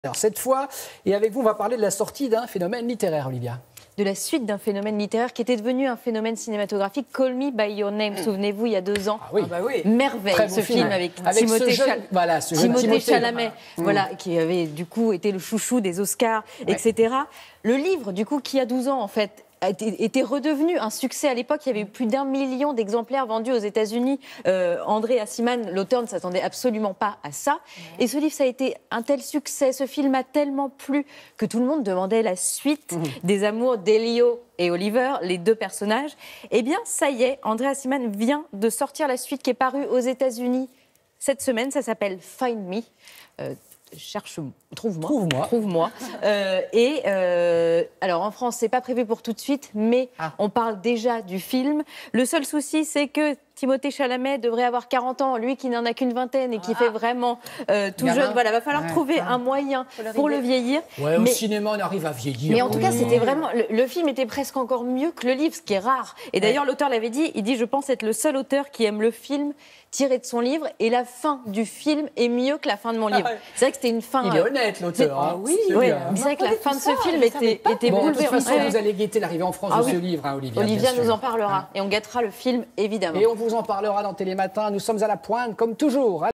Alors cette fois, et avec vous, on va parler de la sortie d'un phénomène littéraire, Olivia. De la suite d'un phénomène littéraire qui était devenu un phénomène cinématographique, Call Me By Your Name. Souvenez-vous, il y a 2 ans, merveille, Très bon ce film avec Timothée Chalamet, qui avait du coup été le chouchou des Oscars, etc. Le livre, du coup, qui a 12 ans, en fait, était redevenu un succès à l'époque. Il y avait eu plus d'1 million d'exemplaires vendus aux États-Unis. André Aciman, l'auteur, ne s'attendait absolument pas à ça. Et ce livre, ça a été un tel succès. Ce film a tellement plu que tout le monde demandait la suite des amours d'Elio et Oliver, les 2 personnages. Eh bien, ça y est, André Aciman vient de sortir la suite qui est parue aux États-Unis cette semaine. Ça s'appelle Find Me. Trouve-moi. Alors en France, c'est pas prévu pour tout de suite, mais on parle déjà du film. Le seul souci, c'est que Timothée Chalamet devrait avoir 40 ans, lui qui n'en a qu'une vingtaine et qui fait vraiment tout jeune. Voilà, va falloir trouver un moyen pour le vieillir. Ouais, au cinéma, on arrive à vieillir. Mais en tout cas, c'était vraiment... Le film était presque encore mieux que le livre, ce qui est rare. Et d'ailleurs, l'auteur l'avait dit, il dit « Je pense être le seul auteur qui aime le film tiré de son livre, et la fin du film est mieux que la fin de mon livre. » C'est vrai que c'était une fin... Il est honnête, l'auteur. C'est vrai que la fin de ce film était bouleversante. De toute façon, vous allez guetter l'arrivée en France de ce livre, Olivia. Olivia nous en parlera, et on gâtera le film, évidemment. Et on vous en parlera dans Télématin. Nous sommes à la pointe, comme toujours.